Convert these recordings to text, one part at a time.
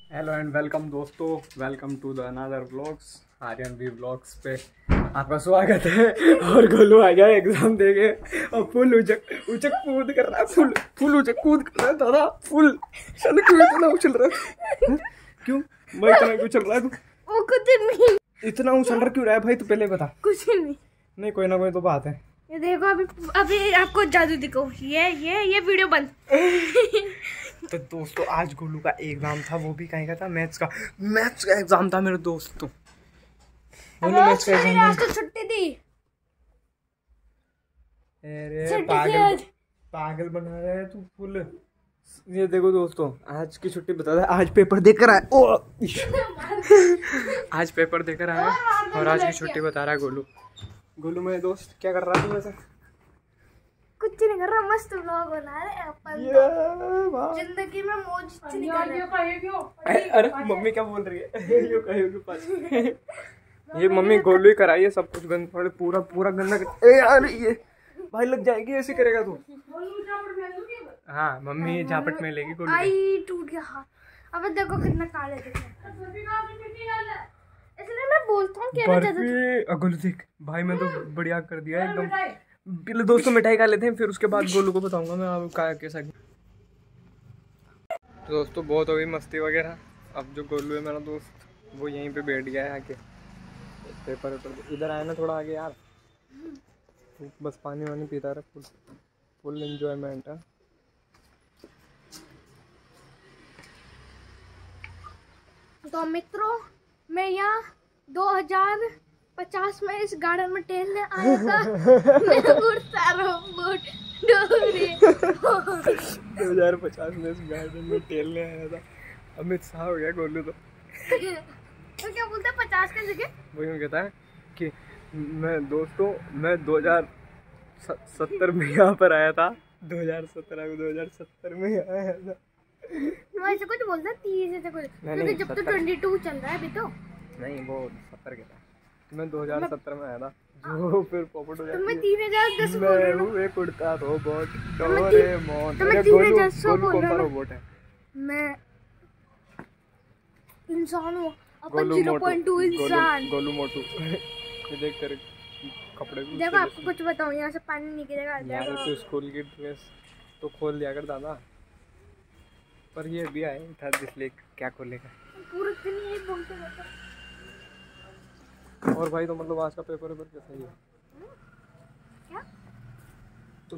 Hello and welcome दोस्तों, welcome to the another vlogs, Aryan V vlogs पे आपका स्वागत है। और गोलू आ गया एग्जाम देके और फुल उचक उचक कूद कर रहा है, फुल उचक कूद कर रहा है दादा, फुल। चल क्यों इतना उछल रहा है? क्यों भाई इतना क्यों चल रहा है तू? वो कुछ नहीं, इतना उछल रहा क्यों रहा है भाई? तू पहले बता। कुछ नहीं। नहीं कोई ना कोई तो बात है। ये देखो अभी आपको जादू दिखाओ। ये वीडियो बंद। तो दोस्तों आज गोलू का एग्जाम था, वो भी कहीं का था, मैथ्स का एग्जाम था मेरे दोस्तों। गोलू मैथ्स का एग्जाम आज तो छुट्टी थी। अरे पागल बना रहा है तू फुल। ये देखो दोस्तों, आज की छुट्टी बता दे, आज पेपर देकर आया। ओ आज पेपर देकर आया और आज की छुट्टी बता रहा है गोलू। गोलू मेरे दोस्त क्या कर रहा है वैसे? कुछ नहीं कर रहा, मस्त व्लॉग बना रहे हैं अपन। जिंदगी में मौज नहीं कर रहे। अरे मम्मी क्या बोल रही है? यो कहियो के पास ये मम्मी गोलू ही कराइए सब कुछ, गंदा पूरा गंदा ए यार ये भाई लग जाएगी, ऐसे करेगा तू। हाँ मम्मी झापट में लेगी गोलू। आई टूट गया हाथ। अब देखो कितना काले दिख रहे हैं। इसलिए मैं बोलता हूँ कि गोलू देख भाई मैं तो बढ़िया कर दिया एकदम। पहले दोस्तों मिठाई खा लेते हैं, फिर उसके बाद गोलू को बताऊंगा मैं अब क्या कैसा। तो दोस्तों बहुत हो गई मस्ती वगैरह। अब जो गोलू है मेरा दोस्त वो यहीं पे बैठ गया है आके। पेपर इधर आया ना थोड़ा आगे यार, बस पानी वानी पीता रहा, फुल एंजॉयमेंट है। तो मित्रों मैं यहाँ 2050 में इस गार्डन में टहलने आया था। मैं उड़ता रहूं 2050 में इस गार्डन में टहलने आया था। अमित शाह हो गया गोलू तो। तो क्या बोलते हैं 50 की जगह? वही कहता है कि मैं 2070 में यहाँ पर आया था। 2017 में आया था। ऐसे कुछ बोलता है 30 ऐसे कुछ, क्योंकि जब तो 22 चल रहा है अभी तो। नहीं वो 70 के था। मैं 2017 में आया था जो फिर पॉपट हो जाती है। मैं 3010 बोल रहा हूं। मैं एक उड़ता रोबोट डोरेमोन। तो मैं 3010 गोलू बोल कौन सा रहा हूं। रोबोट है? मैं इंसान हूँ, अपन 0.2 इंसान। गोलू मोटू। ये देख तेरे कपड़े भी देखो आपको कुछ बताऊं, यहाँ से पानी निकलेगा। यार तो स्कूल की ड्रेस तो खोल दिया कर दादा, पर ये भी आए था इसलिए क्या खोलेगा। पूरे दिन यही बोलते रहता। और भाई तो मतलब आज का पेपर कैसा ही है? क्या? तो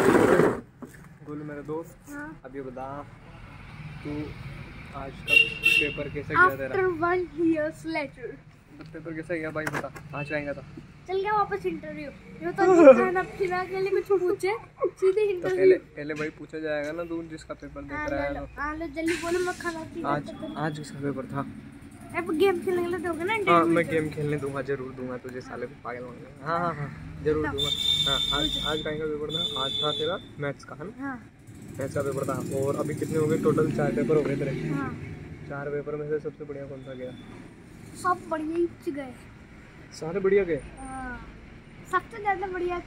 गोलू मेरे दोस्त हाँ। अभी बता तू आज का पेपर कैसा गया तेरा? After 1 years later. पेपर कैसा गया भाई बता, आज आएगा था। चल गया वापस इंटरव्यू। ये तो खाना पीना के लिए कुछ पूछे सीधे तो इंटरव्यू। पहले भाई पूछा जाएगा ना तू जिसका पेपर देख रहा है ना। लो जल्दी बोलो, मैं खाना पीना। आज किसका पेपर था? अब गेम खेलने के लिए दोगे ना? हाँ मैं गेम खेलने दूंगा, जरूर दूंगा तुझे साले को पागल मांगे। हाँ जरूर दूंगा। हाँ आज का पेपर था, आज था तेरा मैथ्स का है ना? मैथ्स का पेपर था। और अभी कितने हो गए टोटल? 4 पेपर हो गए तेरे। 4 पेपर में से सबसे बढ़िया कौन सा गया? सब बढ़िया ही गए, सारे बढ़िया गए। सबसे ज्यादा बढ़िया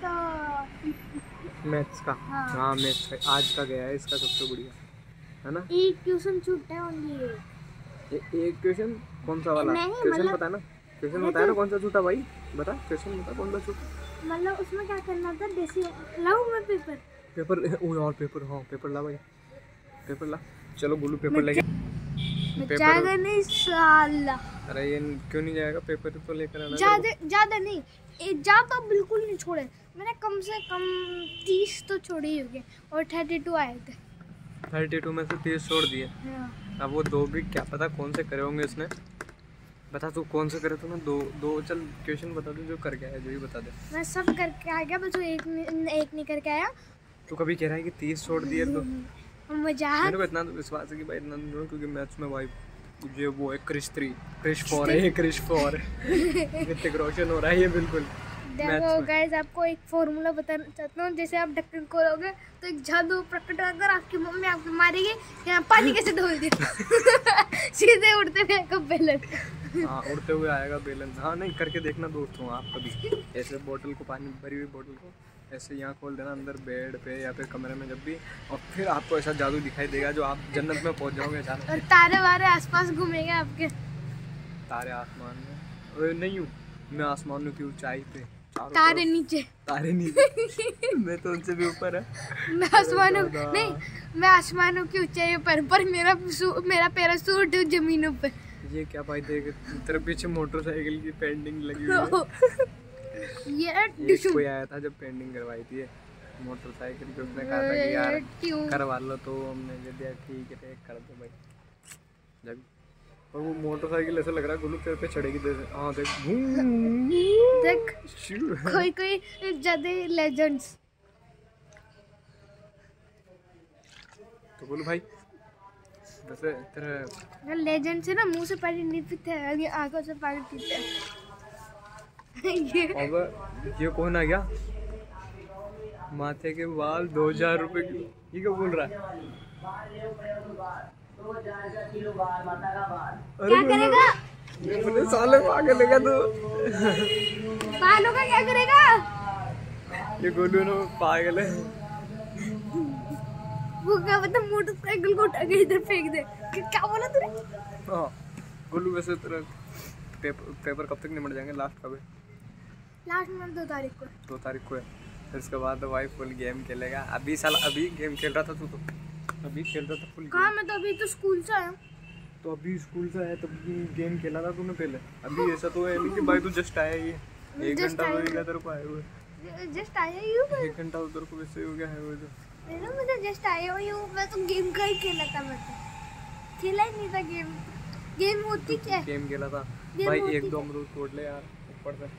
तो मैथ्स का। हाँ मैथ्स का आज का गया है, इसका सबसे बढ़िया है ना? एक ट्यूशन छूटा है ओनली। एक क्वेश्चन कौन सा वाला? क्वेश्चन बता ना, क्वेश्चन बताया ना कौन सा छूटा भाई, बता क्वेश्चन बता कौन सा छूटा। मतलब उसमें क्या करना था? देसी लाऊं मैं पेपर और पेपर। हाँ पेपर ला भाई, पेपर ला। चलो गोलू पेपर लेके जाएगा नहीं साला। अरे ये क्यों नहीं जाएगा? पेपर तो लेकर आना। ज्यादा नहीं, ज्यादा बिल्कुल नहीं छोड़े मैंने, कम से कम 30 तो छोड़े ही होंगे और 32 आए थे। 32 में से 30 छोड़ दिए। अब वो 2 भी क्या पता कौन से करे होंगे उसने। बता तू कौन से करे तूने? दो चल क्वेश्चन बता दे जो करके आया, जो ही बता दे। मैं सब करके आ गया, बस वो एक नहीं करके आया। तू कभी कह रहा है कि 30 छोड़ दिए तो मजाक। मेरे को इतना तो विश्वास है कि भाई इतना नहीं, क्योंकि मैथ्स में भाई जो वो है क्रिश 3 क्रिश 4 है, क्रिश 4 ऋतिक रोशन हो रहा है ये बिल्कुल। देखो गाइस आपको एक फॉर्मूला बताना चाहता हूँ। जैसे आप ढक्कन खोलोगे तो एक जादू प्रकट होकर आपकी मम्मी आपको मारेगी, यहाँ पानी कैसे ढोल दिया। सीधे उड़ते हुए आएगा बेलन। हाँ उड़ते हुए आएगा बेलन। हाँ नहीं करके देखना दोस्तों आप कभी ऐसे बोतल को, पानी भरी हुई बोतल को ऐसे यहाँ खोल देना अंदर बेड पे या फिर कमरे में जब भी, और फिर आपको ऐसा जादू दिखाई देगा जो आप जन्नत में पहुँच जाओगे अचानक। और तारे वारे आसपास घूमेंगे आपके। तारे आसमान में? अरे नहीं हूँ मैं, आसमानों की ऊंचाई पे, तारे नीचे। तारे नीचे मैं तो उनसे भी ऊपर है। मैं आसमानों नहीं, मैं आसमानों की ऊंचाई पर मेरा पैराशूट जमीनों पे। ये क्या भाई, देख तेरे पीछे मोटरसाइकिल की पेंटिंग लगी हुई है। ये कोई आया था जब पेंटिंग करवाई थी मोटरसाइकिल पे, उसने कहा था कि यार करवा लो, तो हमने कह दिया ठीक है कर दो भाई। जब और वो मोटरसाइकिल ऐसा लग रहा है गुल्लू तेरे पे चढ़ेगी। हाँ देख देख कोई ज्यादा लेजेंड्स। तो बोलो भाई वैसे तेरा लेजेंड से ना मुंह से पानी नहीं पीते हैं, आंखों से पानी पीते हैं। ये कौन आ गया? माथे के बाल 2000 रुपए की, ये क्या बोल रहा है? क्या करेगा? अपने साले को आगे लेगा तू। बालों का क्या करेगा? ये गोलू ना पागल है। वो क्या पता मोटरसाइकिल को उठा के इधर फेंक दे। क्या बोला तूने? हाँ गोलू वैसे तेरा पेपर कब तक निपट जाएंगे? लास्ट कब है? लास्ट मंथ 2 तारीख को। 2 तारीख को है। फिर उसके बाद तो भाई फुल गेम खेलेगा। अभी साल अभी गेम खेल रहा था तू, तो अभी खेल रहा था फुल। कहाँ? मैं तो अभी तो स्कूल से आया। तो अभी स्कूल से आया तब गेम खेला था तूने पहले? अभी ऐसा तो है नहीं कि भाई तू जस्ट आया ही है। 1 घंटा हो गया तेरे को आए हुए। जस्ट आया ही हूँ। 1 घंटा उधर को वैसे हो गया है वो जो। मुझे जस्ट आया ही हूँ। मैं तो गेम का ही खेला था। मैं तो खेला ही नहीं था गेम। गेम होती क्या है? गेम खेला था भाई। 1-2 अमरूद तोड़ ले यार ऊपर से।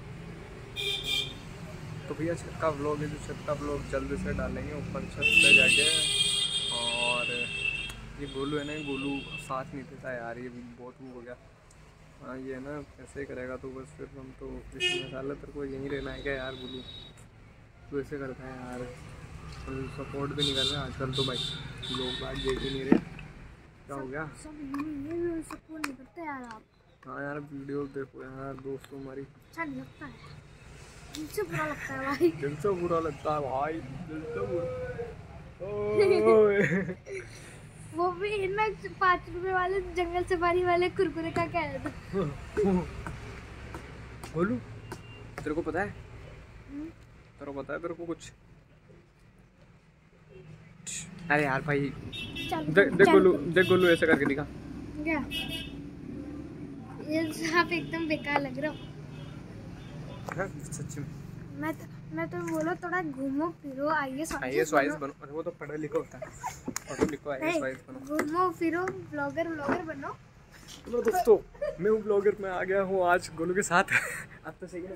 तो भैया छत का व्लॉग है, जो छत का व्लॉग जल्द से डालेंगे ऊपर छत पे जाके। और ये गोलू है ना, गोलू साथ नहीं देता यार, ये भी बहुत वो हो गया। हाँ ये ना ऐसे ही करेगा तो बस फिर हम तो इसमें साला तेरे को यहीं रहना है क्या यार गोलू? तो ऐसे करता है यार, सपोर्ट भी नहीं कर रहे आजकल तो भाई, लोग बात देख ही नहीं रहे। क्या हो गया? सब सपोर्ट नहीं करते यार आप। हाँ यार वीडियो देखो यार दोस्तों हमारी। अच्छा नहीं लगता है, दिल से बुरा लगता है भाई। दिल से बुरा लगता है भाई, दिल से वो भी ना 5 रुपए वाले जंगल सफारी वाले कुरकुरे का क्या है था। बोलू तेरे को पता है? तेरे को पता है तेरे को कुछ? अरे यार भाई देख गोलू ऐसे करके दिखा। क्या ये आप एकदम बेकार लग रहे हो। सच में मैं तो बोलो थोड़ा घूमो फिरो, आईएएस बनो। अरे वो तो पढ़ा लिखा होता है, पढ़ो लिखो आईएएस बनो। घूमो फिरो ब्लॉगर बनो। तो दोस्तों मैं हूँ ब्लॉगर में आ गया हूँ आज गोलू के साथ। आप तो सही है।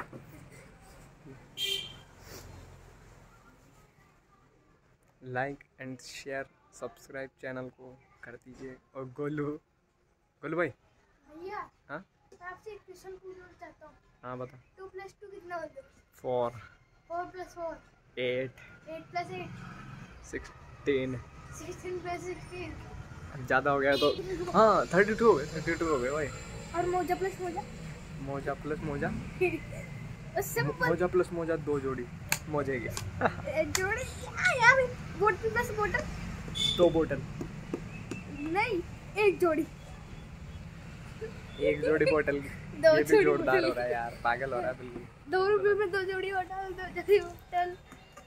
Like and share subscribe channel को कर दीजिए। और गोलू भाई भैया हाँ आपसे एक क्वेश्चन पूछना चाहता हूँ। हाँ बता। 2 + 2 कितना होता है? 4 4 + 4 8 8 + 8 16 16 + 16 ज़्यादा हो गया तो हाँ 32 हो गए भाई। और मोजा प्लस मोजा प्लस मोजा उससे मोजा प्लस मोजा 2 जोड़ी मोजे के जोड़ी यार। बोतल प्लस बोतल 2 बोतल नहीं, 1 जोड़ी। 1 जोड़ी बोतल की। ये भी जोरदार हो रहा है यार, पागल हो रहा है बिल्कुल। 2 रुपए में 2 जोड़ी बोतल, 2 जोड़ी बोतल।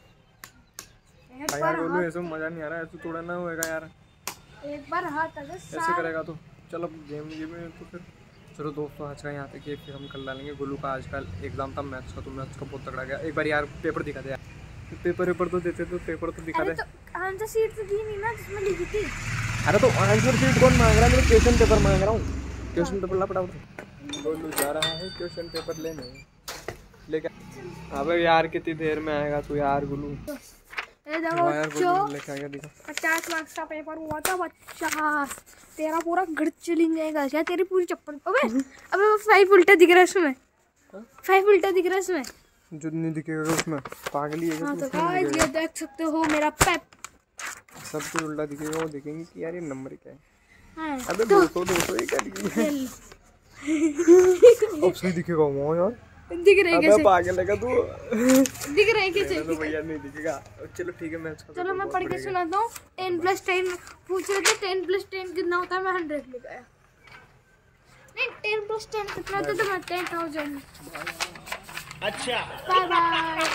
यार बोलूं ऐसे मजा नहीं आ रहा, ऐसे थोड़ा ना होएगा यार। एक बार हाथ अगर ऐसे करेगा तो चलो गेम में तो फिर चलो दोस्तों आज का यहाँ तक ये फिर हम कर डालेंगे। गोलू का आजकल एग्जाम था मैथ्स का, तो मैथ्स का बहुत तगड़ा गया। एक बार यार पेपर दिखा दे यार, पेपर तो देते तो पेपर तो दिखा दे। तो आंसर शीट तो दी नहीं ना जिसमें लिखी थी। अरे तो आंसर शीट कौन मांग रहा है? मैं क्वेश्चन पेपर मांग रहा हूँ। क्वेश्चन पेपर ला पड़ा। गोलू जा रहा है क्वेश्चन पेपर लेने लेकर। अबे यार कितनी देर में आएगा तू यार गोलू? जो 50 मार्क्स का पेपर हुआ था 50, तेरा पूरा घर चली जाएगा क्या? तेरी पूरी चप्पल। अबे वो 5 उल्टा दिख रहा है उसमें। 5 उल्टा दिख रहा है उसमें। जो नहीं दिखेगा उसमें पागल ही है। हाँ तो गाइस ये देख सकते हो मेरा पेप। सब कुछ उल्टा दिखेगा, वो देखेंगे कि यार ये नंबर क्या है। हाँ, अबे 200 ये क्या दिखेगा? ऑप्शन दिखेगा वो यार। दिख रहे कैसे? पागल है तू। दिख रहे कैसे? तो भैया नहीं दिखेगा। चलो ठीक है, मैं चलो मैं पढ़ के सुनाता हूँ। 10+10 पूछ रहे थे, 10+10 कितना होता है? मैं 100 लिखा है। नहीं 10+10 कितना होता है? तो मैं 10,000। अच्छा बाय बाय।